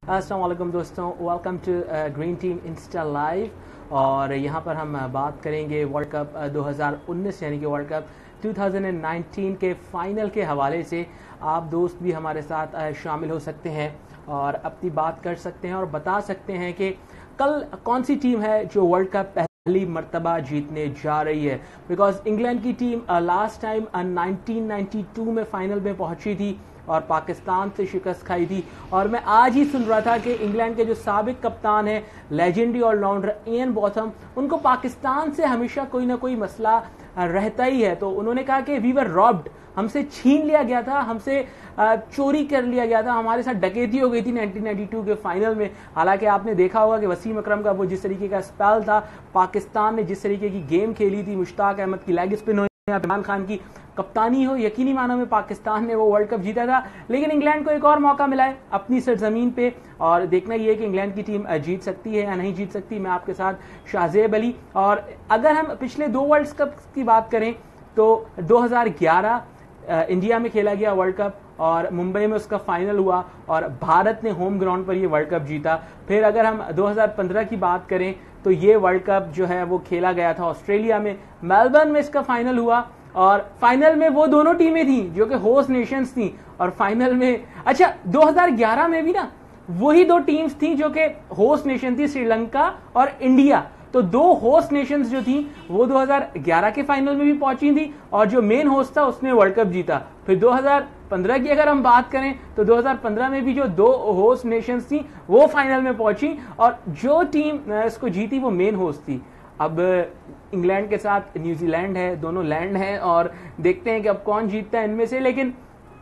अस्सलाम वालेकुम दोस्तों, welcome to green team insta live. और यहाँ पर हम बात करेंगे वर्ल्ड कप 2019 यानी कि वर्ल्ड कप 2019 के फाइनल के हवाले से। आप दोस्त भी हमारे साथ शामिल हो सकते हैं और अपनी बात कर सकते हैं और बता सकते हैं कि कल कौन सी टीम है जो वर्ल्ड कप पहली मर्तबा जीतने जा रही है। बिकॉज इंग्लैंड की टीम लास्ट टाइम 1992 में फाइनल में पहुंची थी और पाकिस्तान से शिकस्त खाई थी। और मैं आज ही सुन रहा था कि इंग्लैंड के जो साबिक कप्तान है, लेजेंडरी ऑलराउंडर इयन बॉथम, उनको पाकिस्तान से हमेशा कोई ना कोई मसला रहता ही है। तो उन्होंने कहा कि वी वर रॉब्ड, हमसे छीन लिया गया था, हमसे चोरी कर लिया गया था, हमारे साथ डकैती हो गई थी 1992 के फाइनल में। हालांकि आपने देखा होगा कि वसीम अकरम का वो जिस तरीके का स्पेल था, पाकिस्तान ने जिस तरीके की गेम खेली थी, मुश्ताक अहमद की लेग स्पिन हो, इमरान खान की कप्तानी हो, यकीनी मानों में पाकिस्तान ने वो वर्ल्ड कप जीता था। लेकिन इंग्लैंड को एक और मौका मिला है अपनी सरजमीन पे और देखना ये है कि इंग्लैंड की टीम जीत सकती है या नहीं जीत सकती। मैं आपके साथ शाहजेब अली। और अगर हम पिछले दो वर्ल्ड कप की बात करें तो 2011 इंडिया में खेला गया वर्ल्ड कप और मुंबई में उसका फाइनल हुआ और भारत ने होम ग्राउंड पर ये वर्ल्ड कप जीता। फिर अगर हम 2015 की बात करें तो ये वर्ल्ड कप जो है वो खेला गया था ऑस्ट्रेलिया में, मेलबर्न में इसका फाइनल हुआ और फाइनल में वो दोनों टीमें थी जो कि होस्ट नेशंस थी। और फाइनल में 2011 में भी ना वही दो टीम्स थी जो कि होस्ट नेशन थी, श्रीलंका और इंडिया। तो दो होस्ट नेशंस जो थी वो 2011 के फाइनल में भी पहुंची थी और जो मेन होस्ट था उसने वर्ल्ड कप जीता। फिर 2015 की अगर हम बात करें तो 2015 में भी जो दो होस्ट नेशंस थी वो फाइनल में पहुंची और जो टीम इसको जीती वो मेन होस्ट थी। अब इंग्लैंड के साथ न्यूजीलैंड है, दोनों लैंड है और देखते हैं कि अब कौन जीतता है इनमें से। लेकिन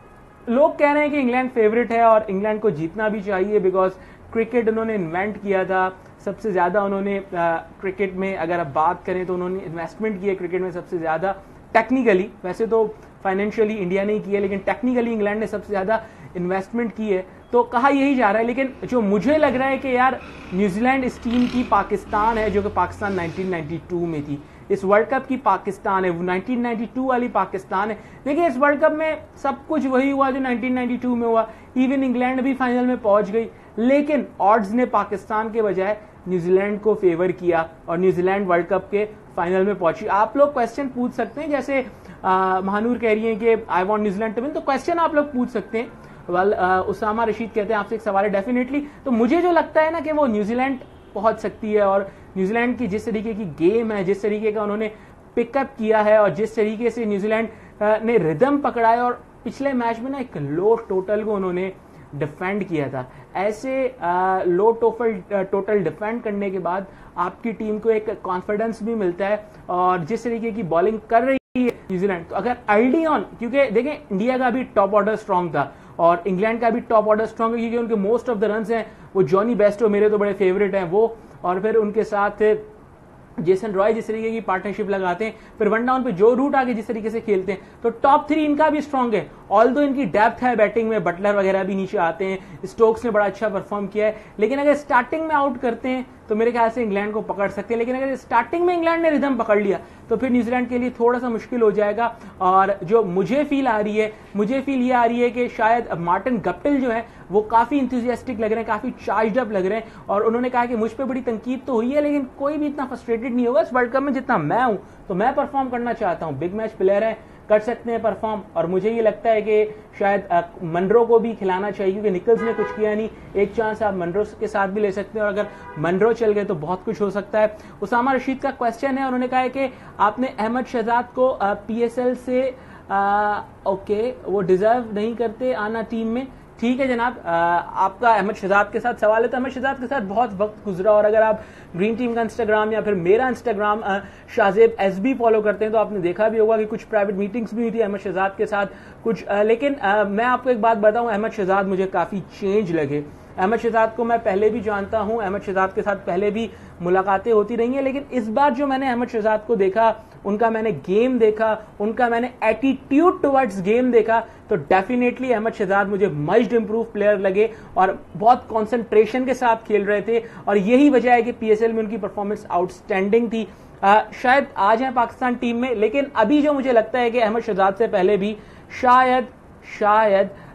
लोग कह रहे हैं कि इंग्लैंड फेवरेट है और इंग्लैंड को जीतना भी चाहिए बिकॉज क्रिकेट उन्होंने इन्वेंट किया था। सबसे ज्यादा उन्होंने क्रिकेट में अगर आप बात करें तो उन्होंने इन्वेस्टमेंट की है क्रिकेट में सबसे ज्यादा। टेक्निकली, वैसे तो फाइनेंशियली इंडिया ने की है लेकिन टेक्निकली इंग्लैंड ने सबसे ज्यादा इन्वेस्टमेंट की है। तो कहा यही जा रहा है। लेकिन जो मुझे लग रहा है कि यार न्यूजीलैंड इस टीम की पाकिस्तान है जो कि पाकिस्तान 1992 में थी। इस वर्ल्ड कप की पाकिस्तान है, वो 1992 वाली पाकिस्तान है। देखिए इस वर्ल्ड कप में सब कुछ वही हुआ जो 1992 में हुआ। इवन इंग्लैंड भी फाइनल में पहुंच गई लेकिन ऑड्स ने पाकिस्तान के बजाय न्यूजीलैंड को फेवर किया और न्यूजीलैंड वर्ल्ड कप के फाइनल में पहुंची। आप लोग क्वेश्चन पूछ सकते हैं, जैसे महानूर कह रही है कि I want New Zealand to win, तो क्वेश्चन आप लोग पूछ सकते हैं। उसामा रशीद कहते हैं आपसे एक सवाल है। डेफिनेटली, तो मुझे जो लगता है ना कि वो न्यूजीलैंड पहुंच सकती है और न्यूजीलैंड की जिस तरीके की गेम है, जिस तरीके का उन्होंने पिकअप किया है और जिस तरीके से न्यूजीलैंड ने रिदम पकड़ा है और पिछले मैच में ना एक लो टोटल को उन्होंने डिफेंड किया था। ऐसे लो टोटल डिफेंड करने के बाद आपकी टीम को एक कॉन्फिडेंस भी मिलता है और जिस तरीके की बॉलिंग कर रही है न्यूजीलैंड, तो अगर अर्ली ऑन, क्योंकि देखें इंडिया का भी टॉप ऑर्डर स्ट्रांग था और इंग्लैंड का भी टॉप ऑर्डर स्ट्रांग है क्योंकि उनके मोस्ट ऑफ द रन्स हैं वो जॉनी बेस्टो, मेरे तो बड़े फेवरेट हैं वो, और फिर उनके साथ जेसन रॉय जिस तरीके की पार्टनरशिप लगाते हैं, फिर वन डाउन पे जो रूट आगे जिस तरीके से खेलते हैं, तो टॉप 3 इनका भी स्ट्रांग है। ऑल्दो इनकी डेप्थ है बैटिंग में, बटलर वगैरह भी नीचे आते हैं, स्टोक्स ने बड़ा अच्छा परफॉर्म किया है। लेकिन अगर स्टार्टिंग में आउट करते हैं तो मेरे ख्याल से इंग्लैंड को पकड़ सकते हैं। लेकिन अगर स्टार्टिंग में इंग्लैंड ने रिदम पकड़ लिया तो फिर न्यूजीलैंड के लिए थोड़ा सा मुश्किल हो जाएगा। और जो मुझे फील आ रही है कि शायद मार्टिन गप्टिल जो है वो काफी इंथुजियास्टिक लग रहे हैं, काफी चार्ज्ड अप लग रहे हैं और उन्होंने कहा कि मुझ पे बड़ी तनकीद तो हुई है लेकिन कोई भी इतना फ्रस्ट्रेटेड नहीं होगा इस वर्ल्ड कप में जितना मैं हूं। तो मैं परफॉर्म करना चाहता हूं, बिग मैच प्लेयर है, कर सकते हैं परफॉर्म। और मुझे ये लगता है कि शायद मनरो को भी खिलाना चाहिए क्योंकि निकल्स ने कुछ किया नहीं। एक चांस आप मनरो के साथ भी ले सकते हैं और अगर मनरो चल गए तो बहुत कुछ हो सकता है। उसामा रशीद का क्वेश्चन है, उन्होंने कहा है कि आपने अहमद शहजाद को पीएसएल से ओके वो डिजर्व नहीं करते आना टीम में। ठीक है जनाब, आपका अहमद शहजाद के साथ सवाल है तो अहमद शहजाद के साथ बहुत वक्त गुजरा और अगर आप ग्रीन टीम का इंस्टाग्राम या फिर मेरा इंस्टाग्राम शाहजेब एसबी फॉलो करते हैं तो आपने देखा भी होगा कि कुछ प्राइवेट मीटिंग्स भी हुई थी अहमद शहजाद के साथ कुछ। लेकिन मैं आपको एक बात बताऊं, अहमद शहजाद मुझे काफी चेंज लगे। अहमद शहजाद को मैं पहले भी जानता हूं, अहमद शहजाद के साथ पहले भी मुलाकातें होती रही हैं, लेकिन इस बार जो मैंने अहमद शहजाद को देखा, उनका मैंने गेम देखा, उनका मैंने एटीट्यूड टुवर्ड्स गेम देखा, तो डेफिनेटली अहमद शहजाद मुझे मस्ट इंप्रूव प्लेयर लगे और बहुत कंसंट्रेशन के साथ खेल रहे थे और यही वजह है कि पीएसएल में उनकी परफॉर्मेंस आउटस्टैंडिंग थी। शायद आ जाए पाकिस्तान टीम में, लेकिन अभी जो मुझे लगता है कि अहमद शहजाद से पहले भी शायद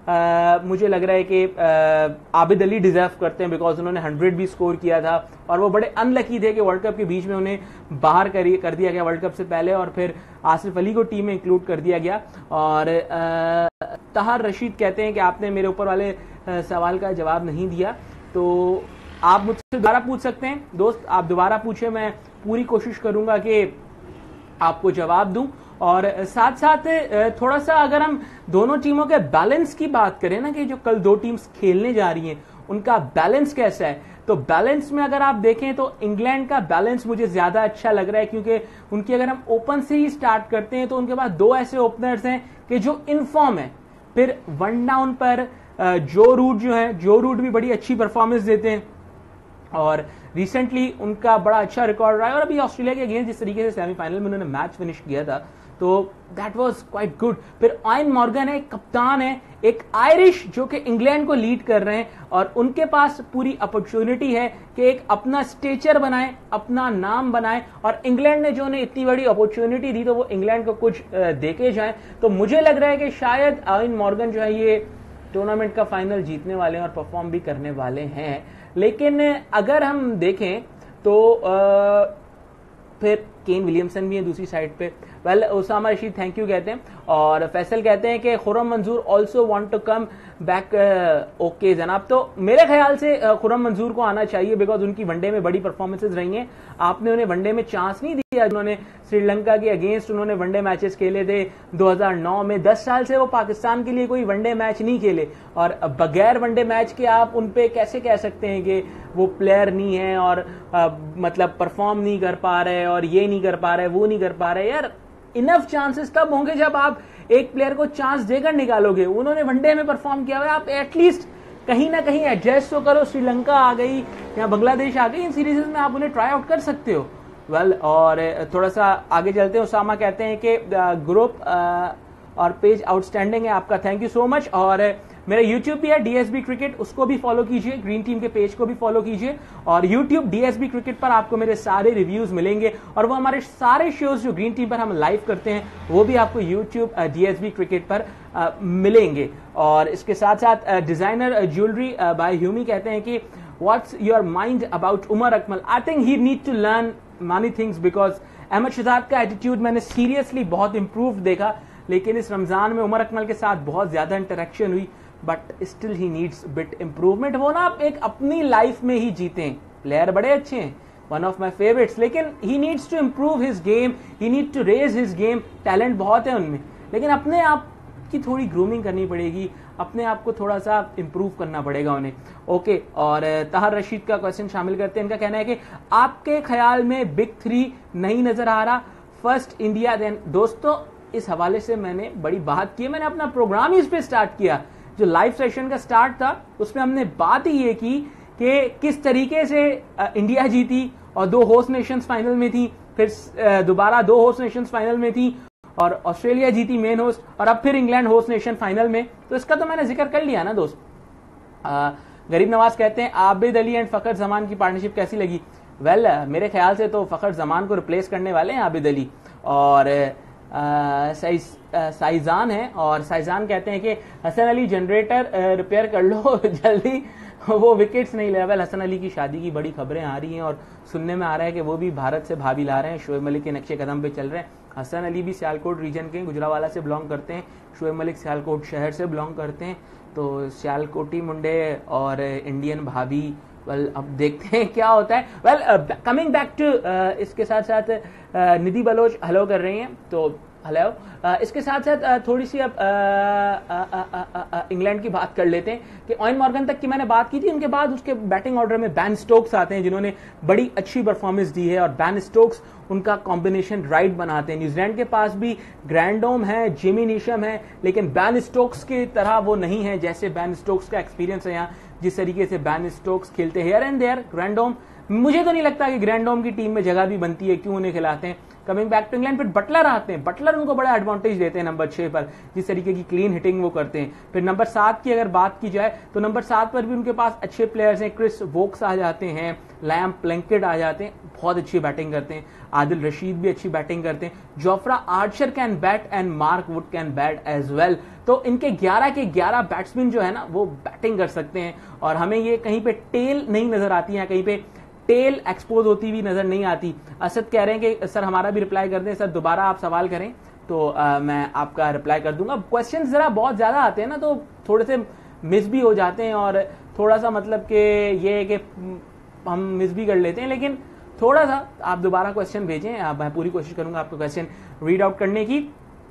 मुझे लग रहा है कि आबिद अली डिजर्व करते हैं, बिकॉज उन्होंने 100 भी स्कोर किया था और वो बड़े अनलकी थे कि वर्ल्ड कप के बीच में उन्हें बाहर कर दिया गया वर्ल्ड कप से पहले, और फिर आसिफ अली को टीम में इंक्लूड कर दिया गया। और तहार रशीद कहते हैं कि आपने मेरे ऊपर वाले सवाल का जवाब नहीं दिया, तो आप मुझसे दोबारा पूछ सकते हैं दोस्त, आप दोबारा पूछे, मैं पूरी कोशिश करूंगा कि आपको जवाब दूं। और साथ साथ थोड़ा सा अगर हम दोनों टीमों के बैलेंस की बात करें ना, कि जो कल दो टीम्स खेलने जा रही हैं उनका बैलेंस कैसा है, तो बैलेंस में अगर आप देखें तो इंग्लैंड का बैलेंस मुझे ज्यादा अच्छा लग रहा है, क्योंकि उनकी अगर हम ओपन से ही स्टार्ट करते हैं तो उनके पास दो ऐसे ओपनर्स हैं कि जो इनफॉर्म है। फिर वन डाउन पर जो रूट भी बड़ी अच्छी परफॉर्मेंस देते हैं और रिसेंटली उनका बड़ा अच्छा रिकॉर्ड रहा है। और अभी ऑस्ट्रेलिया के अगेंस्ट जिस तरीके से सेमीफाइनल में उन्होंने मैच फिनिश किया था, तो दैट वाज क्वाइट गुड। फिर आयन मॉर्गन है, कप्तान है, एक आयरिश जो कि इंग्लैंड को लीड कर रहे हैं और उनके पास पूरी अपॉर्चुनिटी है कि एक अपना स्टेचर बनाए, अपना नाम बनाए, और इंग्लैंड ने जो उन्हें इतनी बड़ी अपॉर्चुनिटी दी तो वो इंग्लैंड को कुछ देके जाए। तो मुझे लग रहा है कि शायद आयन मॉर्गन जो है ये टूर्नामेंट का फाइनल जीतने वाले हैं और परफॉर्म भी करने वाले हैं। लेकिन अगर हम देखें तो फिर केन विलियमसन भी है दूसरी साइड पे। Well Usama Rashid thank you कहते हैं, और फैसल कहते हैं कि Khurram Manzoor also want to come back. Okay जनाब, तो मेरे ख्याल से खुर्रम मंजूर को आना चाहिए, बिकॉज उनकी वनडे में बड़ी परफॉर्मेंसेज रही हैं। आपने उन्हें वनडे में चांस नहीं दिया। उन्होंने श्रीलंका के अगेंस्ट उन्होंने वनडे मैचेस खेले थे 2009 में। 10 साल से वो पाकिस्तान के लिए कोई वनडे मैच नहीं खेले, और बगैर वनडे मैच के आप उन पे कैसे कह सकते हैं कि वो प्लेयर नहीं है और मतलब परफॉर्म नहीं कर पा रहे और ये नहीं कर पा रहे वो नहीं कर पा रहे। यार इनफ चांसेस तब होंगे जब आप एक प्लेयर को चांस देकर निकालोगे। उन्होंने वनडे में परफॉर्म किया हुआ है, आप एटलीस्ट कहीं ना कहीं एडजस्ट तो करो। श्रीलंका आ गई या बांग्लादेश आ गई, इन सीरीज में आप उन्हें ट्राई आउट कर सकते हो। वेल और थोड़ा सा आगे चलते हैं। उसामा कहते हैं कि ग्रुप और पेज आउटस्टैंडिंग है आपका, थैंक यू सो मच। और मेरा यूट्यूब भी है डीएसबी क्रिकेट, उसको भी फॉलो कीजिए, ग्रीन टीम के पेज को भी फॉलो कीजिए। और यूट्यूब डीएसबी क्रिकेट पर आपको मेरे सारे रिव्यूज मिलेंगे, और वो हमारे सारे शोज जो ग्रीन टीम पर हम लाइव करते हैं वो भी आपको यूट्यूब डीएसबी क्रिकेट पर मिलेंगे। और इसके साथ साथ डिजाइनर ज्वेलरी बाय ह्यूमी कहते हैं कि what's your mind about Umar Akmal. I think he need to learn many things because Ahmed Shahzad का एटीट्यूड मैंने सीरियसली बहुत इंप्रूव देखा, लेकिन इस रमजान में उमर अकमल के साथ बहुत ज्यादा इंटरेक्शन हुई, but still he needs bit improvement. वो ना एक अपनी लाइफ में ही जीते हैं, प्लेयर बड़े अच्छे हैं, वन ऑफ माई फेवरेट्स, लेकिन he needs to improve his game, he need to raise his game. Talent बहुत है उनमें, लेकिन अपने आप की थोड़ी ग्रूमिंग करनी पड़ेगी, अपने आप को थोड़ा सा इंप्रूव करना पड़ेगा उन्हें। ओके, और ताहर रशीद का क्वेश्चन शामिल करते हैं। इनका कहना है कि आपके ख्याल में बिग 3 नहीं नजर आ रहा, फर्स्ट इंडिया देन। दोस्तों इस हवाले से मैंने बड़ी बात की है, मैंने अपना प्रोग्राम ही इस पे स्टार्ट किया। जो लाइव सेशन का स्टार्ट था उसमें हमने बात ही ये की कि किस तरीके से इंडिया जीती और 2 होस्ट नेशंस फाइनल में थी, फिर दोबारा 2 होस्ट नेशंस फाइनल में थी, और ऑस्ट्रेलिया जीती मेन होस्ट, और अब फिर इंग्लैंड होस्ट नेशन फाइनल में। तो इसका तो मैंने जिक्र कर लिया ना दोस्त। गरीब नवाज कहते हैं आबिद अली एंड फखर जमान की पार्टनरशिप कैसी लगी। वेल मेरे ख्याल से तो फखर जमान को रिप्लेस करने वाले हैं आबिद अली, और साइजान है। और साइजान कहते हैं कि हसन अली जनरेटर रिपेयर कर लो जल्दी, वो विकेट्स नहीं ले। वेल हसन अली की शादी की बड़ी खबरें आ रही हैं और सुनने में आ रहा है कि वो भी भारत से भाभी ला रहे हैं, शोएब मलिक के नक्शे कदम पे चल रहे हैं। हसन अली भी सियालकोट रीजन के गुजरावाला से बिलोंग करते हैं, शोएब मलिक सियालकोट शहर से बिलोंग करते हैं। तो सियालकोटी मुंडे और इंडियन भाभी, वेल अब देखते हैं क्या होता है। वेल कमिंग बैक टू, इसके साथ साथ निधि बलोच हेलो कर रही हैं, तो हेलो। इसके साथ साथ थोड़ी सी अब इंग्लैंड की बात कर लेते हैं कि ऑयन मॉर्गन तक की मैंने बात की थी, उनके बाद उसके बैटिंग ऑर्डर में बैन स्टोक्स आते हैं जिन्होंने बड़ी अच्छी परफॉर्मेंस दी है, और बैन स्टोक्स उनका कॉम्बिनेशन राइट बनाते हैं। न्यूजीलैंड के पास भी ग्रैंडोम है, जिमी नीशम है, लेकिन बैन स्टोक्स की तरह वो नहीं है जैसे बैन स्टोक्स का एक्सपीरियंस है यहाँ। जिस तरीके से बैन स्टोक्स खेलते हैं हियर एंड देयर, ग्रैंडोम, मुझे तो नहीं लगता कि ग्रैंडोम की टीम में जगह भी बनती है, क्यों उन्हें खिलाते हैं। Coming back to England. फिर बटलर आते हैं, बटलर उनको बड़ा एडवांटेज देते हैं नंबर 6 पर, जिस तरीके की क्लीन हिटिंग वो करते हैं। फिर नंबर 7 की अगर बात की जाए तो नंबर 7 पर भी उनके पास अच्छे प्लेयर्स हैं, क्रिस वोक्स आ जाते हैं, लैम प्लंकेट आ जाते हैं, बहुत अच्छी बैटिंग करते हैं, आदिल रशीद भी अच्छी बैटिंग करते हैं, Jofra Archer can bat and Mark Wood can bat as well. तो इनके 11 के 11 बैट्समैन जो है ना वो बैटिंग कर सकते हैं, और हमें ये कहीं पे टेल नहीं नजर आती है, कहीं पे टेल एक्सपोज होती हुई नजर नहीं आती। असद कह रहे हैं कि सर हमारा भी रिप्लाई कर दें, सर दोबारा आप सवाल करें तो मैं आपका रिप्लाई कर दूंगा। क्वेश्चन जरा बहुत ज्यादा आते हैं ना तो थोड़े से मिस भी हो जाते हैं, और थोड़ा सा मतलब कि ये है कि हम मिस भी कर लेते हैं, लेकिन थोड़ा सा आप दोबारा क्वेश्चन भेजें, मैं पूरी कोशिश करूंगा आपको क्वेश्चन रीड आउट करने की।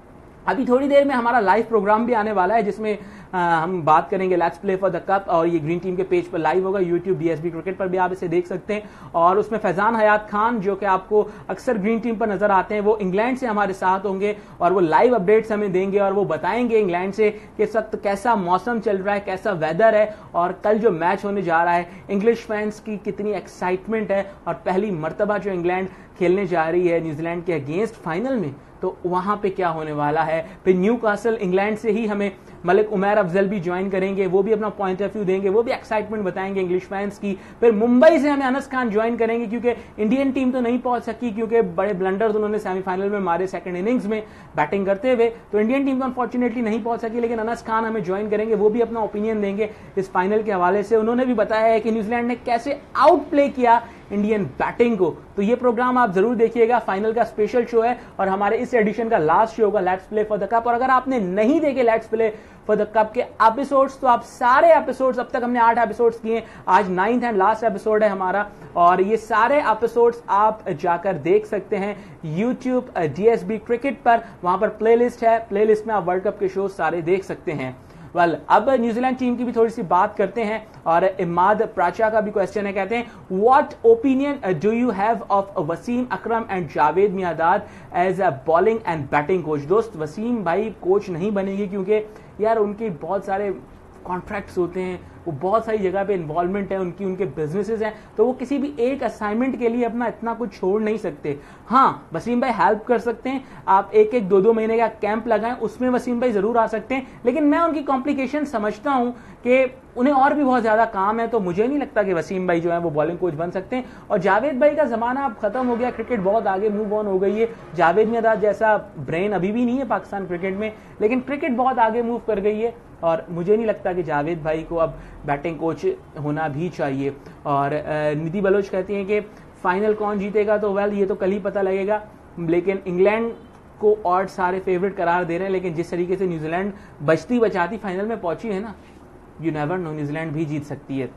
अभी थोड़ी देर में हमारा लाइव प्रोग्राम भी आने वाला है, जिसमें हम बात करेंगे let's play for the cup, और ये ग्रीन टीम के पेज पर लाइव होगा, यूट्यूब डीएसबी क्रिकेट पर भी आप इसे देख सकते हैं। और उसमें फैजान हयात खान जो कि आपको अक्सर ग्रीन टीम पर नजर आते हैं, वो इंग्लैंड से हमारे साथ होंगे और वो लाइव अपडेट्स हमें देंगे, और वो बताएंगे इंग्लैंड से कि इस वक्त कैसा मौसम चल रहा है, कैसा वेदर है, और कल जो मैच होने जा रहा है इंग्लिश फैंस की कितनी एक्साइटमेंट है, और पहली मर्तबा जो इंग्लैंड खेलने जा रही है न्यूजीलैंड के अगेंस्ट फाइनल में, तो वहां पे क्या होने वाला है। फिर न्यूकासल इंग्लैंड से ही हमें मलिक उमैर अफजल भी ज्वाइन करेंगे, वो भी अपना पॉइंट ऑफ व्यू देंगे, वो भी एक्साइटमेंट बताएंगे इंग्लिश फैंस की। फिर मुंबई से हमें अनस खान ज्वाइन करेंगे, क्योंकि इंडियन टीम तो नहीं पहुंच सकी, क्योंकि बड़े ब्लंडर्स उन्होंने सेमीफाइनल में मारे सेकंड इनिंग्स में बैटिंग करते हुए, तो इंडियन टीम तो अनफॉर्चुनेटली नहीं पहुंच सकी, लेकिन अनस खान हमें ज्वाइन करेंगे, वो भी अपना ओपिनियन देंगे इस फाइनल के हवाले से। उन्होंने भी बताया है कि न्यूजीलैंड ने कैसे आउट प्ले किया इंडियन बैटिंग को। तो ये प्रोग्राम आप जरूर देखिएगा, फाइनल का स्पेशल शो है और हमारे इस एडिशन का लास्ट शो होगा let's play for the cup. और अगर आपने नहीं देखे let's play for the cup के एपिसोड्स, तो आप सारे एपिसोड्स, अब तक हमने 8 एपिसोड्स किए, आज 9th एंड लास्ट एपिसोड है हमारा, और ये सारे एपिसोड्स आप जाकर देख सकते हैं यूट्यूब डीएसबी क्रिकेट पर, वहां पर प्लेलिस्ट है, प्लेलिस्ट में आप वर्ल्ड कप के शो सारे देख सकते हैं। अब न्यूजीलैंड टीम की भी थोड़ी सी बात करते हैं, और इमाद प्राचा का भी क्वेश्चन है, कहते हैं what opinion do you have of Wasim Akram and Javed Miandad as a bowling and batting coach. दोस्त, वसीम भाई कोच नहीं बनेंगे, क्योंकि यार उनके बहुत सारे कॉन्ट्रैक्ट्स होते हैं, वो बहुत सारी जगह पे इन्वॉल्वमेंट है उनकी, उनके बिजनेसेस हैं, तो वो किसी भी एक असाइनमेंट के लिए अपना इतना कुछ छोड़ नहीं सकते। हाँ, वसीम भाई हेल्प कर सकते हैं, आप 1-1, 2-2 महीने का कैंप लगाएं, उसमें वसीम भाई जरूर आ सकते हैं, लेकिन मैं उनकी कॉम्प्लिकेशन समझता हूं कि उन्हें और भी बहुत ज्यादा काम है, तो मुझे नहीं लगता कि वसीम भाई जो है वो बॉलिंग कोच बन सकते हैं। और जावेद भाई का जमाना अब खत्म हो गया, क्रिकेट बहुत आगे मूव ऑन हो गई है। जावेद मियांदाद जैसा ब्रेन अभी भी नहीं है पाकिस्तान क्रिकेट में, लेकिन क्रिकेट बहुत आगे मूव कर गई है, और मुझे नहीं लगता कि जावेद भाई को अब बैटिंग कोच होना भी चाहिए। और निधि बलोच कहती हैं कि फाइनल कौन जीतेगा, तो वेल ये तो कल ही पता लगेगा, लेकिन इंग्लैंड को और सारे फेवरेट करार दे रहे हैं, लेकिन जिस तरीके से न्यूजीलैंड बचती बचाती फाइनल में पहुंची है ना, यू नेवर नो, न्यूजीलैंड भी जीत सकती है।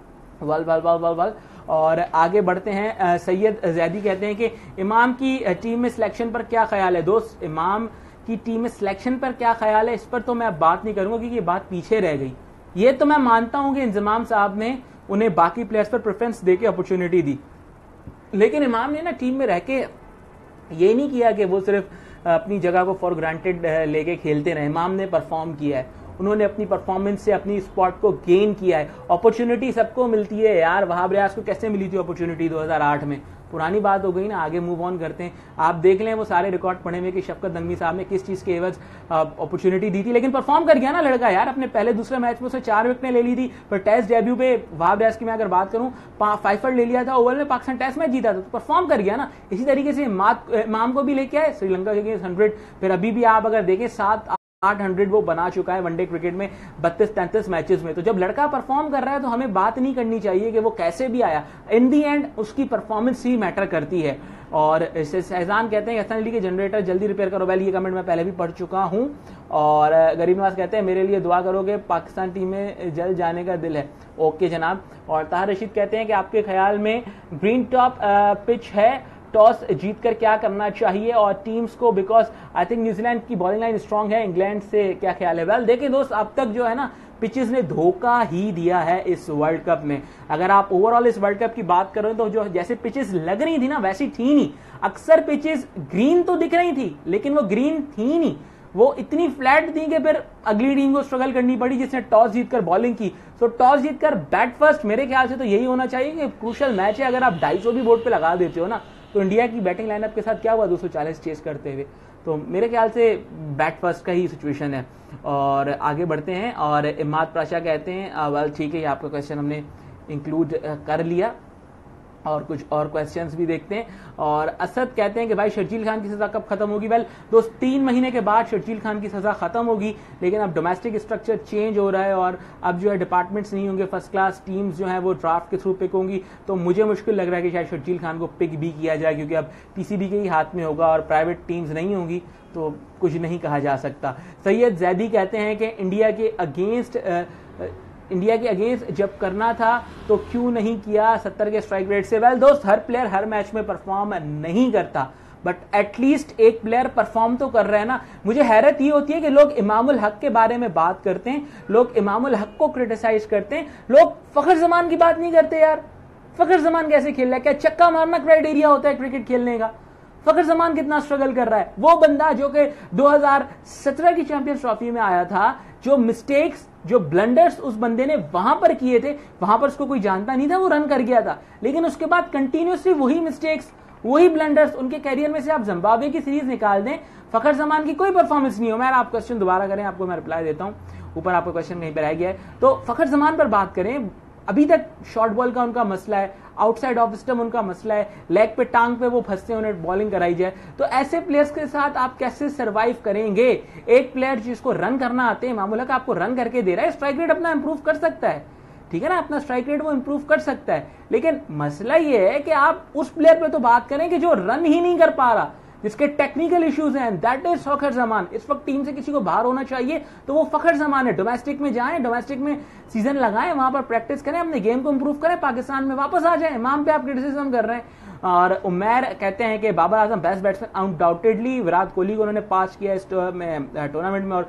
वल और आगे बढ़ते हैं। सैयद जैदी कहते हैं कि इमाम की टीम में सिलेक्शन पर क्या ख्याल है। दोस्त, इमाम की टीम में सिलेक्शन पर क्या ख्याल है, इस पर तो मैं बात नहीं करूंगा, क्योंकि ये बात पीछे रह गई। ये तो मैं मानता हूं कि इंजमाम साहब ने उन्हें बाकी प्लेयर्स पर प्रेफरेंस देके अपॉर्चुनिटी दी, लेकिन इमाम ने ना टीम में रह के ये नहीं किया कि वो सिर्फ अपनी जगह को फॉर ग्रांटेड लेके खेलते रहे। इमाम ने परफॉर्म किया है, उन्होंने अपनी परफॉर्मेंस से अपनी स्पॉट को गेन किया है। अपॉर्चुनिटी सबको मिलती है यार, वहाब रियाज को कैसे मिली थी अपॉर्चुनिटी 2008 में, पुरानी बात हो गई ना, आगे मूव ऑन करते हैं। आप देख लें वो सारे रिकॉर्ड पढ़े हुए कि शफकत नकवी साहब ने किस चीज के एवज अपॉर्चुनिटी दी थी, लेकिन परफॉर्म कर गया ना लड़का यार। अपने पहले दूसरे मैच में उसने 4 विकेटें ले ली थी, फिर टेस्ट डेब्यू पे वहाब रियाज की मैं अगर बात करूं 5 ले लिया था, ओवल में पाकिस्तान टेस्ट मैच जीता था, तो परफॉर्म कर गया ना। इसी तरीके से इमाम को भी लेके आए श्रीलंका के अगेंस्ट 100, फिर अभी भी आप अगर देखें 700-800 वो बना चुका है वनडे क्रिकेट में 32-33 मैचेस में। तो जब लड़का परफॉर्म कर रहा है तो हमें बात नहीं करनी चाहिए कि वो कैसे भी आया, इन दी एंड उसकी परफॉर्मेंस ही मैटर करती है। और शहजान कहते हैं हसन अली के जनरेटर जल्दी रिपेयर करो। वेल, ये कमेंट मैं पहले भी पढ़ चुका हूं। और गरीब नवाज कहते हैं मेरे लिए दुआ करोगे, पाकिस्तान टीम में जल्द जाने का दिल है। ओके जनाब। और ताहिर रशीद कहते हैं कि आपके ख्याल में ग्रीन टॉप पिच है, टॉस जीतकर क्या करना चाहिए और टीम्स को, बिकॉज आई थिंक न्यूजीलैंड की बॉलिंग लाइन स्ट्रांग है, इंग्लैंड से क्या ख्याल है। वेल देखिए दोस्त, अब तक जो है ना पिचेस ने धोखा ही दिया है इस वर्ल्ड कप में। अगर आप ओवरऑल इस वर्ल्ड कप की बात करें तो जो जैसे पिचेस लग रही थी ना वैसी थी नहीं। अक्सर पिचेस ग्रीन तो दिख रही थी लेकिन वो ग्रीन थी नहीं, वो इतनी फ्लैट थी कि फिर अगली टीम को स्ट्रगल करनी पड़ी जिसने टॉस जीतकर बॉलिंग की। तो टॉस जीतकर बैट फर्स्ट, मेरे ख्याल से तो यही होना चाहिए कि क्रूशियल मैच है। अगर आप 250 भी बोर्ड पे लगा देते हो ना तो इंडिया की बैटिंग लाइनअप के साथ क्या हुआ 240 चेस करते हुए। तो मेरे ख्याल से बैट फर्स्ट का ही सिचुएशन है। और आगे बढ़ते हैं और इमाद पाशा कहते हैं वेल ठीक है, ये आपका क्वेश्चन हमने इंक्लूड कर लिया और कुछ और क्वेश्चंस भी देखते हैं। और असद कहते हैं कि भाई शर्जील खान की सजा कब खत्म होगी। वेल दोस्त 3 महीने के बाद शर्जील खान की सजा खत्म होगी, लेकिन अब डोमेस्टिक स्ट्रक्चर चेंज हो रहा है और अब जो है डिपार्टमेंट्स नहीं होंगे, फर्स्ट क्लास टीम्स जो है वो ड्राफ्ट के थ्रू पिक होंगी। तो मुझे मुश्किल लग रहा है कि शायद शर्जील खान को पिक भी किया जाए, क्योंकि अब पीसीबी के ही हाथ में होगा और प्राइवेट टीम्स नहीं होंगी, तो कुछ नहीं कहा जा सकता। सैयद जैदी कहते हैं कि इंडिया के अगेंस्ट जब करना था तो क्यों नहीं किया 70 के स्ट्राइक रेट से। वेल दोस्त, हर प्लेयर हर मैच में परफॉर्म नहीं करता, बट एटलीस्ट एक प्लेयर परफॉर्म तो कर रहा है ना। मुझे हैरत ये होती है कि लोग इमामुल हक के बारे में बात करते हैं, लोग इमामुल हक को क्रिटिसाइज करते हैं, लोग फखर जमान की बात नहीं करते। यार फखर जमान कैसे खेल रहा है? क्या चक्का मारना क्राइटेरिया होता है क्रिकेट खेलने का? फखर जमान कितना स्ट्रगल कर रहा है। वो बंदा जो कि 2017 की चैंपियंस ट्रॉफी में आया था, जो मिस्टेक्स, जो ब्लंडर्स उस बंदे ने वहां पर किए थे, वहां पर उसको कोई जानता नहीं था, वो रन कर गया था, लेकिन उसके बाद कंटिन्यूसली वही मिस्टेक्स, वही ब्लंडर्स। उनके कैरियर में से आप जिम्बाब्वे की सीरीज निकाल दें, फखर जमान की कोई परफॉर्मेंस नहीं हो। मैं आप क्वेश्चन दोबारा करें, आपको मैं रिप्लाई देता हूं, ऊपर आपका क्वेश्चन कहीं पर रह गया है। तो फखर जमान पर बात करें, अभी तक शॉर्ट बॉल का उनका मसला है, आउटसाइड ऑफ स्टंप उनका मसला है, लेग पे टांग पे वो फंसते हैं, उन्हें बॉलिंग कराई जाए। तो ऐसे प्लेयर्स के साथ आप कैसे सरवाइव करेंगे? एक प्लेयर जिसको रन करना आते हैं, मामूला का आपको रन करके दे रहा है, स्ट्राइक रेट अपना इंप्रूव कर सकता है, ठीक है ना, अपना स्ट्राइक रेट वो इंप्रूव कर सकता है। लेकिन मसला ये है कि आप उस प्लेयर पे तो बात करें कि जो रन ही नहीं कर पा रहा, जिसके टेक्निकल इश्यूज हैं, दैट इज फखर जमान। इस वक्त टीम से किसी को बाहर होना चाहिए तो वो फखर जमान है। डोमेस्टिक में जाएं, डोमेस्टिक में सीजन लगाएं, वहां पर प्रैक्टिस करें, अपने गेम को इंप्रूव करें, पाकिस्तान में वापस आ जाएं। इमाम पे आप क्रिटिसिज्म कर रहे हैं। और उमैर कहते हैं कि Babar Azam best batsman undoubtedly, Virat Kohli को उन्होंने पास किया इस टूर्नामेंट में और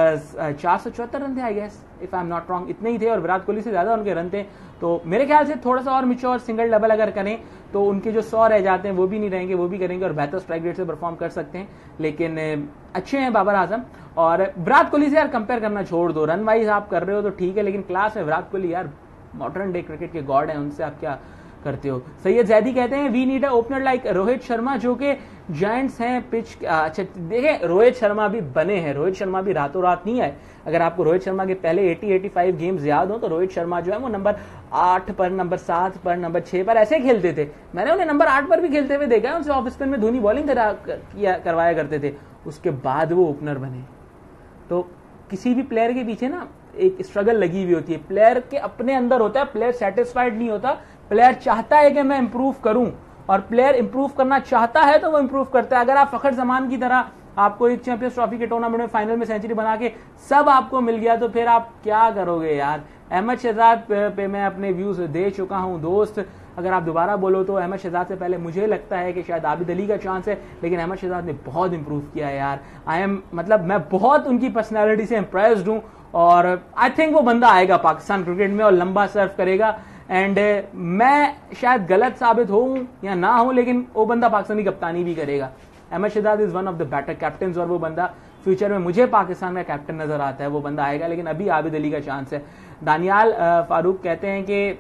474 रन थे I guess, if I am not wrong, इतने ही थे और विराट कोहली से ज्यादा उनके रन थे। तो मेरे ख्याल से थोड़ा सा और मिच्योर सिंगल डबल अगर करें तो उनके जो 100 रह जाते हैं वो भी नहीं रहेंगे, वो भी करेंगे और बेहतर स्ट्राइक रेट से परफॉर्म कर सकते हैं। लेकिन अच्छे हैं बाबर आजम। और विराट कोहली से यार कंपेयर करना छोड़ दो, रन वाइज आप कर रहे हो तो ठीक है, लेकिन क्लास में विराट कोहली यार मॉडर्न डे क्रिकेट के गॉड है, उनसे आप क्या करते हो। सैयद जैदी कहते हैं we need a opener like Rohit Sharma, जो कि जायंट्स हैं पिच। अच्छा देखें, रोहित शर्मा भी बने हैं, रोहित शर्मा भी रातों रात नहीं आए। अगर आपको रोहित शर्मा के पहले 80-85 गेम्स याद हो तो रोहित शर्मा जो है वो नंबर 8 पर, नंबर 7 पर, नंबर 6 पर ऐसे खेलते थे। मैंने उन्हें नंबर 8 पर भी खेलते हुए देखा है, उनसे ऑफ स्पिन में धोनी बॉलिंग करवाया करते थे, उसके बाद वो ओपनर बने। तो किसी भी प्लेयर के पीछे ना एक स्ट्रगल लगी हुई होती है, प्लेयर के अपने अंदर होता है, प्लेयर सेटिस्फाइड नहीं होता, प्लेयर चाहता है कि मैं इंप्रूव करूं, और प्लेयर इंप्रूव करना चाहता है तो वो इंप्रूव करता है। अगर आप फखर जमान की तरह आपको एक चैंपियंस ट्रॉफी के टूर्नामेंट में फाइनल में सेंचुरी बना के सब आपको मिल गया तो फिर आप क्या करोगे यार। अहमद शहजाद पे मैं अपने व्यूज दे चुका हूं दोस्त, अगर आप दोबारा बोलो तो अहमद शहजाद से पहले मुझे लगता है कि शायद आबिद अली का चांस है, लेकिन अहमद शहजाद ने बहुत इंप्रूव किया है यार। मतलब मैं बहुत उनकी पर्सनैलिटी से इंप्रेस्ड हूं और आई थिंक वो बंदा आएगा पाकिस्तान क्रिकेट में और लंबा सर्व करेगा। एंड मैं शायद गलत साबित हूं या ना हूं, लेकिन वो बंदा पाकिस्तानी कप्तानी भी करेगा। Ahmed Shahzad is one of the better captain और वो बंदा फ्यूचर में मुझे पाकिस्तान का कैप्टन नजर आता है, वो बंदा आएगा, लेकिन अभी आबिद अली का चांस है। दानियाल फारूक कहते हैं कि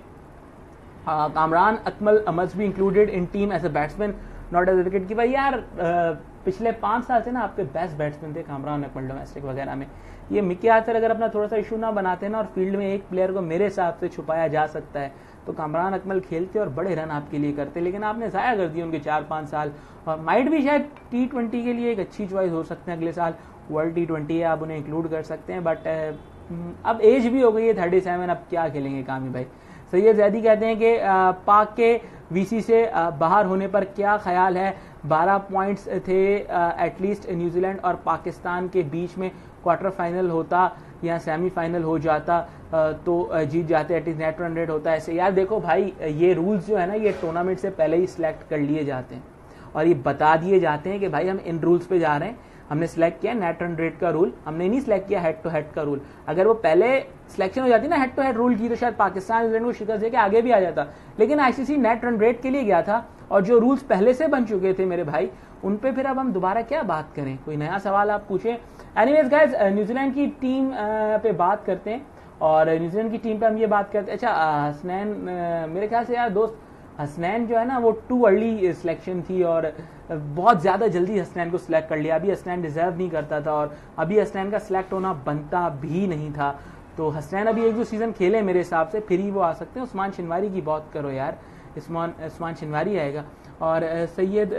Kamran Akmal must be included in team as a batsman not as a wicket keeper. यार पिछले 5 साल से ना आपके बेस्ट बैट्समैन थे कामरान अकमल डोमेस्टिक वगैरह में। ये मिकी आर्थर अगर अपना थोड़ा सा इशू ना बनाते ना और फील्ड में एक प्लेयर को मेरे हिसाब से छुपाया जा सकता है तो कामरान अकमल खेलते और बड़े रन आपके लिए करते, लेकिन आपने जाया कर दिए उनके 4-5 साल। और माइट भी शायद T20 के लिए एक अच्छी चॉइस हो सकते हैं, अगले साल वर्ल्ड T20 है, आप उन्हें इंक्लूड कर सकते हैं, बट अब एज भी हो गई है 37, अब क्या खेलेंगे कामी भाई। सैयद जैदी कहते हैं कि पाक के वीसी से बाहर होने पर क्या ख्याल है। 12 पॉइंट्स थे एटलीस्ट न्यूजीलैंड और पाकिस्तान के बीच में, क्वार्टर फाइनल होता या सेमीफाइनल हो जाता तो जीत जाते, एटलीस्ट नेट रन रेट होता है ऐसे। यार देखो भाई, ये रूल्स जो है ना ये टूर्नामेंट से पहले ही सिलेक्ट कर लिए जाते हैं और ये बता दिए जाते हैं कि भाई हम इन रूल्स पे जा रहे हैं। हमने सिलेक्ट किया नेट रन रेट का रूल, हमने नहीं सिलेक्ट किया हेड टू हेड का रूल। अगर वो पहले सिलेक्शन हो जाती ना हेड टू हेड रूल की तो शायद पाकिस्तान न्यूजीलैंड को शिकस्त देके आगे भी आ जाता, लेकिन आईसीसी नेट रन रेट के लिए गया था और जो रूल्स पहले से बन चुके थे मेरे भाई उन पे फिर अब हम दोबारा क्या बात करें, कोई नया सवाल आप पूछें। एनीवेज गाइस, न्यूजीलैंड की टीम पे बात करते हैं और न्यूजीलैंड की टीम पे हम ये बात करते हैं। अच्छा हसनैन, मेरे ख्याल से यार दोस्त हसनैन जो है ना वो टू अर्ली सिलेक्शन थी और बहुत ज़्यादा जल्दी हसनैन को सिलेक्ट कर लिया। अभी हसनैन डिजर्व नहीं करता था और अभी हसनैन का सिलेक्ट होना बनता भी नहीं था। तो हसनैन अभी एक दो सीज़न खेले मेरे हिसाब से, फिर ही वो आ सकते हैं। उस्मान शनवारी की बात करो यार, उस्मान शनवारी आएगा। और सैयद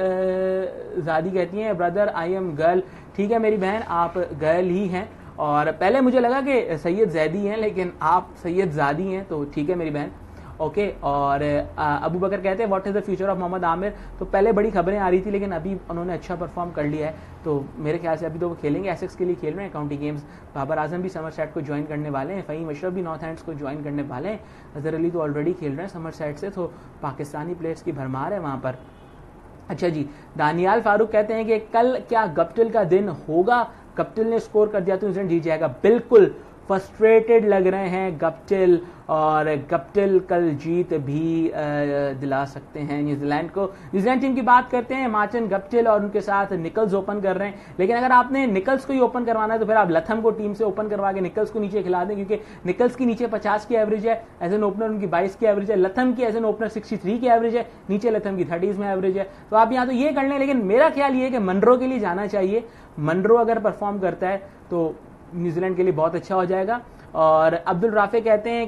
ज़ादी कहती हैं ब्रदर आई एम गर्ल। ठीक है मेरी बहन, आप गर्ल ही हैं। और पहले मुझे लगा कि सैयद जैदी हैं, लेकिन आप सैयद ज़ादी हैं, तो ठीक है मेरी बहन, ओके। और अबू बकर कहते हैं what is the future of Mohammad Amir. तो पहले बड़ी खबरें आ रही थी, लेकिन अभी उन्होंने अच्छा परफॉर्म कर लिया है, तो मेरे ख्याल से अभी तो वो खेलेंगे, एसेक्स के लिए खेल रहे हैं काउंटी गेम्स। बाबर आजम भी समरसेट को ज्वाइन करने वाले हैं, फ़हीम अशरफ भी नॉर्थ एंड्स को ज्वाइन करने वाले हैं, अजहर अली तो ऑलरेडी खेल रहे हैं समरसेट से। तो पाकिस्तानी प्लेयर्स की भरमार है वहाँ पर। अच्छा जी, दानियाल फारूक कहते हैं कि कल क्या गप्टिल का दिन होगा, गप्टिल ने स्कोर कर दिया तो न्यूजीलैंड जीत जाएगा। बिल्कुल फ्रस्ट्रेटेड लग रहे हैं गप्टिल, और गप्टिल कल जीत भी दिला सकते हैं न्यूजीलैंड को। न्यूजीलैंड टीम की बात करते हैं, मार्टिन गप्टिल और उनके साथ निकल्स ओपन कर रहे हैं, लेकिन अगर आपने निकल्स को ही ओपन करवाना है तो फिर आप लथम को टीम से ओपन करवा के निकल्स को नीचे खिला दें, क्योंकि निकल्स की नीचे 50 की एवरेज है, एज एन ओपनर उनकी 22 की एवरेज है, लथम की एज एन ओपनर 63 की एवरेज है, नीचे लथम की 30s में एवरेज है। तो आप यहाँ तो ये कर लें, लेकिन मेरा ख्याल ये है कि मनरो के लिए जाना चाहिए। मनरो अगर परफॉर्म करता है तो न्यूजीलैंड के लिए बहुत अच्छा हो जाएगा। और अब्दुल राफे कहते हैं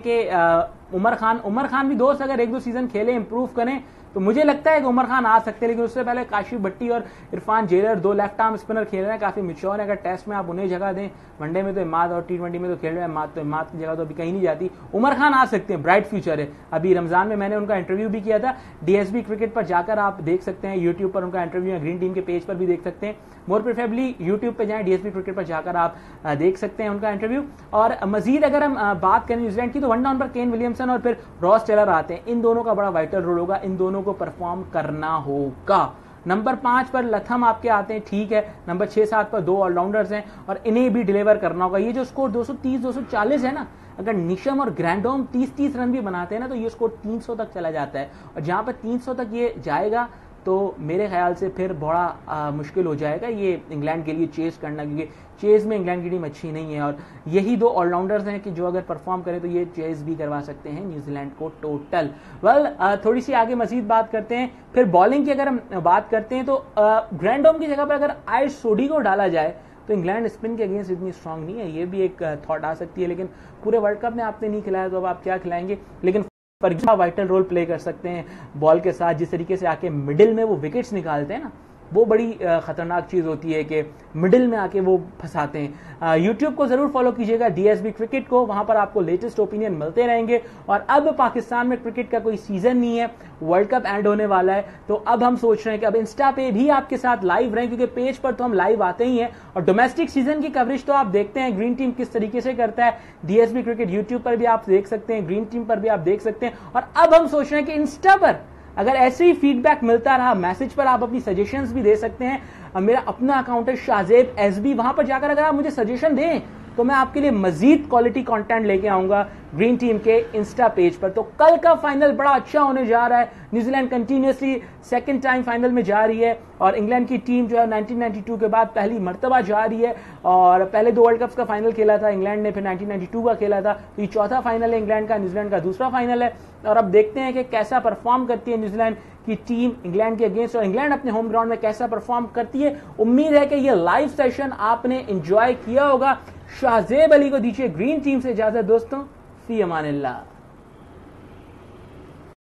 कि उमर खान भी दोस्त अगर एक दो सीजन खेले, इंप्रूव करें, तो मुझे लगता है कि उमर खान आ सकते हैं। लेकिन उससे पहले काशिफ भट्टी और इरफान जेलर दो लेफ्ट आर्म स्पिनर खेल रहे हैं, काफी मिच्योर है। अगर टेस्ट में आप उन्हें जगह दें, वनडे में तो इमाद और T20 में तो खेल रहे हैं, तो इमाद की जगह तो अभी कहीं नहीं जाती। उमर खान आ सकते हैं, ब्राइट फ्यूचर है। अभी रमजान में मैंने उनका इंटरव्यू भी किया था, DSB क्रिकेट पर जाकर आप देख सकते हैं, यूट्यूब पर उनका इंटरव्यू है, ग्रीन टीम के पेज पर भी देख सकते हैं। मोर प्रेफरेबली यूट्यूब पर जाएं, DSB क्रिकेट पर जाकर आप देख सकते हैं उनका इंटरव्यू। और मजीद अगर हम बात करें न्यूजीलैंड की, तो वन डाउन पर केन विलियमसन और फिर रॉस टेलर आते हैं। इन दोनों का बड़ा वाइटल रोल होगा, इन दोनों को परफॉर्म करना होगा। नंबर 5 पर लथम आपके आते हैं, ठीक है। नंबर 6-7 पर दो ऑलराउंडर्स हैं और इन्हें भी डिलीवर करना होगा। ये जो स्कोर 230-240 है ना, अगर निशम और ग्रैंडोम 30-30 रन भी बनाते हैं ना, तो ये स्कोर 300 तक चला जाता है। और जहां पर 300 तक ये जाएगा तो मेरे ख्याल से फिर बड़ा मुश्किल हो जाएगा ये इंग्लैंड के लिए चेस करना, क्योंकि चेस में इंग्लैंड की टीम अच्छी नहीं है। और यही दो ऑलराउंडर्स हैं कि जो अगर परफॉर्म करें तो ये चेस भी करवा सकते हैं न्यूजीलैंड को टोटल। थोड़ी सी आगे मजीद बात करते हैं। फिर बॉलिंग की अगर हम बात करते हैं तो ग्रैंडोम की जगह पर अगर आयुष सोडी को डाला जाए तो इंग्लैंड स्पिन के अगेंस्ट इतनी स्ट्रांग नहीं है, ये भी एक थॉट आ सकती है। लेकिन पूरे वर्ल्ड कप में आपने नहीं खिलाया तो अब आप क्या खिलाएंगे। लेकिन वाइटल रोल प्ले कर सकते हैं बॉल के साथ, जिस तरीके से आके मिडिल में वो विकेट्स निकालते हैं ना, वो बड़ी खतरनाक चीज होती है कि मिडिल में आके वो फंसाते हैं। यूट्यूब को जरूर फॉलो कीजिएगा, DSB क्रिकेट को, वहां पर आपको लेटेस्ट ओपिनियन मिलते रहेंगे। और अब पाकिस्तान में क्रिकेट का कोई सीजन नहीं है, वर्ल्ड कप एंड होने वाला है, तो अब हम सोच रहे हैं कि अब इंस्टा पे भी आपके साथ लाइव रहें, क्योंकि पेज पर तो हम लाइव आते ही हैं। और डोमेस्टिक सीजन की कवरेज तो आप देखते हैं ग्रीन टीम किस तरीके से करता है। DSB क्रिकेट यूट्यूब पर भी आप देख सकते हैं, ग्रीन टीम पर भी आप देख सकते हैं। और अब हम सोच रहे हैं कि इंस्टा पर अगर ऐसे ही फीडबैक मिलता रहा, मैसेज पर आप अपनी सजेशंस भी दे सकते हैं। मेरा अपना अकाउंट है शाहजेब SB, वहां पर जाकर अगर आप मुझे सजेशन दें तो मैं आपके लिए मजीद क्वालिटी कंटेंट लेके आऊंगा ग्रीन टीम के इंस्टा पेज पर। तो कल का फाइनल बड़ा अच्छा होने जा रहा है। New Zealand continuously second time final में जा रही है और इंग्लैंड की टीम जो है 1992 के बाद पहली मर्तबा जा रही है। और पहले दो वर्ल्ड कप्स का फाइनल खेला था इंग्लैंड ने, फिर 1992 का खेला था, तो ये चौथा फाइनल है इंग्लैंड का, न्यूजीलैंड का दूसरा फाइनल है। और अब देखते हैं कि कैसा परफॉर्म करती है न्यूजीलैंड की टीम इंग्लैंड के अगेंस्ट, और इंग्लैंड अपने होम ग्राउंड में कैसा परफॉर्म करती है। उम्मीद है कि ये लाइव सेशन आपने एंजॉय किया होगा। शाहजेब अली को दीजिए ग्रीन टीम से इजाजत दोस्तों, फी अमानिल्लाह।